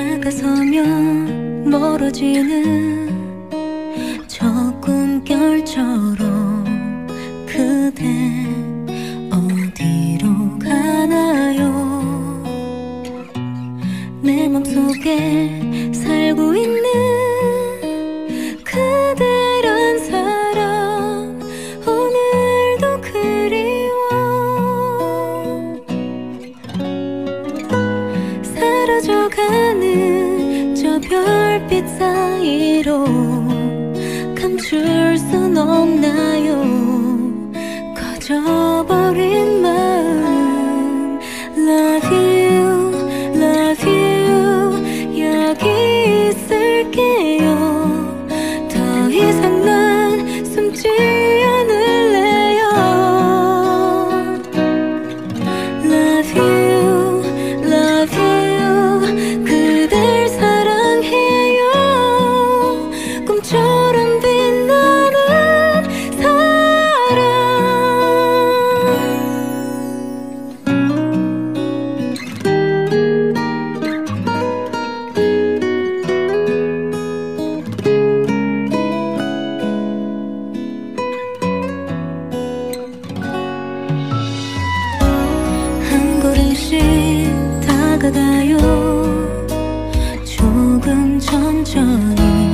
다가서면 멀어지는 저 꿈결처럼 그대 어디로 가나요? 내 맘속에 살고 있는 그대란 사람 오늘도 그리워. 사라져가는 저 별빛 사이로 감출 순 없나요? 꺼져버린 마음. Love you, love you. 여기 있을게요. 더 이상 난 숨지 않을래요. Love you, love you. 그댈 사랑해요. 꿈처럼 빛나는 사랑. 한 걸음씩 다가가요. 조금 천천히